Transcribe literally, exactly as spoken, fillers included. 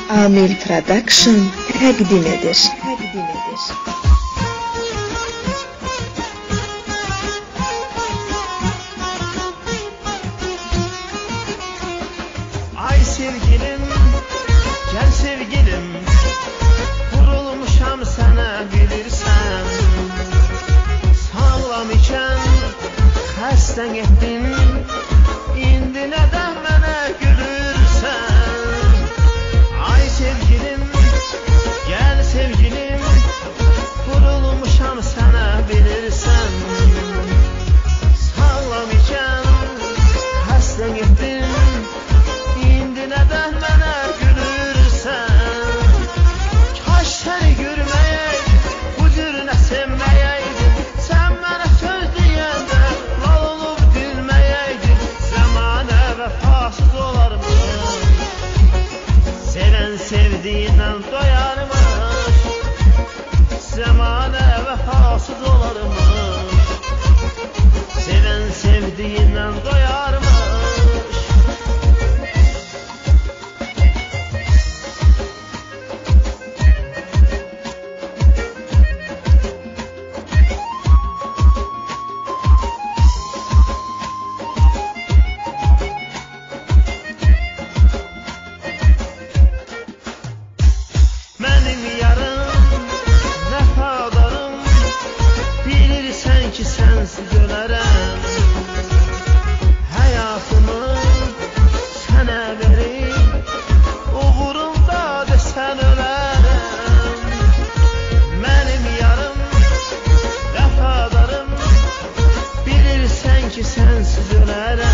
Amil Production təqdim edir. Təqdim edir. Ay sevgilim, gel sevgilim, vurulmuşam sana bilirsen. Sağlam iken xəstən etdin, indi nədən mənə gülürsən? Ay sevgilim, gel sevgilim, vurulmuşam sana bilirsen. Sağlam iken xəstən etdin, indi nədən mənə gülürsən? Kaş səni görməyəydim, bu cürünə sevməyəydim. Sən mənə söz deyəndə lal olub dinməyəydim. Zəmanə vəfasız olarmış, sevən sevdiyindən doyarmış. Zəmanə vəfasız olarmış, sevən sevdiyindən doyarmış. Mənim yarım, vəfadarım, bilirsən ki sənsiz ölərəm. Həyatımı sənə verib, uğurumda desən ölərəm. Mənim yarım, vəfadarım, bilirsən ki sənsiz ölərəm.